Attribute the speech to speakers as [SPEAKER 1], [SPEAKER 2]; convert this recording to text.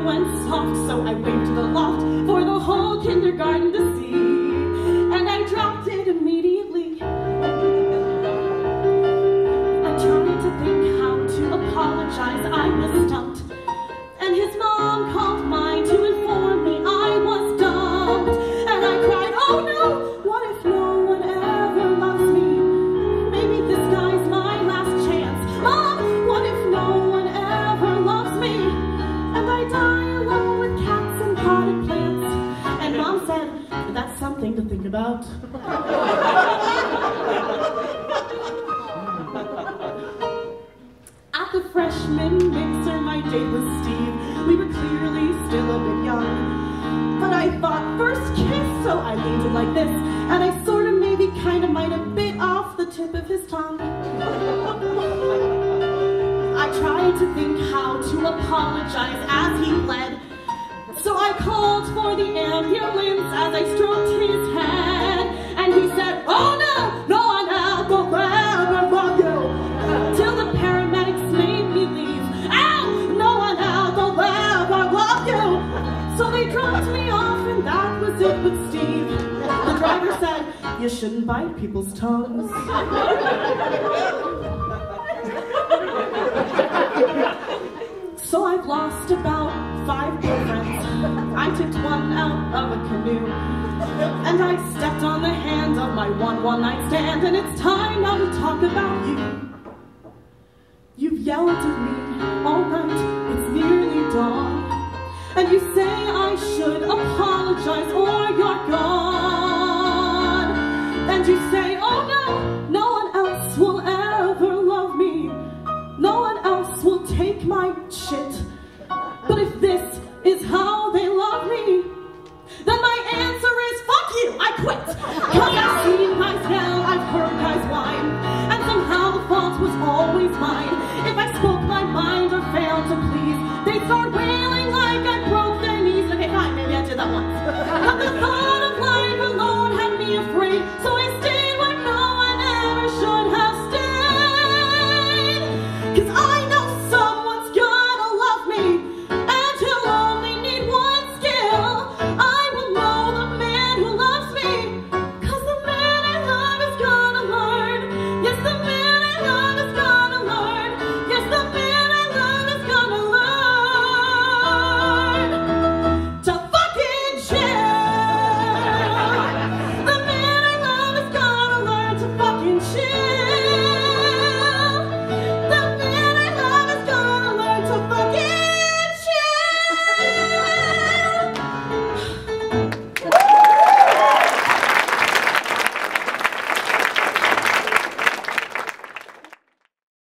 [SPEAKER 1] went soft, so I waved to the loft for the whole kindergarten to see. And I dropped it immediately. I tried to think how to apologize, I was stumped. And his mom called mine to inform me I was dumped. And I cried, oh no, what if no one ever loves me? Maybe this guy's my last chance. Mom, what if no one ever loves me? And I die alone with cats and potted plants. And Mom said, that's something to think about. At the freshman mixer, my date was Steve. We were clearly still a bit young. But I thought, first kiss, so I leaned in like this. And I sort of maybe kind of might have bit off the tip of his tongue. I tried to think how to apologize as he bled. So I called for the ambulance as I stroked his head. And he said, oh no, no one else will ever love you. Till the paramedics made me leave. Ow, no one else will ever love you. So they dropped me off and that was it with Steve. The driver said, you shouldn't bite people's tongues. So I've lost about 5 girlfriends. I tipped one out of a canoe. And I stepped on the hand of my one-night stand. And it's time now to talk about you. You've yelled at me all night, it's nearly dawn. And you say I should apologize or you're gone. And you say, oh no, no one else will ever love me. No one else will take my shit. But if this is how they love me, then my answer is fuck you, I quit. Cause I've seen guys yell, I've heard guys whine, and somehow the fault was always mine. If I spoke my mind or failed to please, they start wailing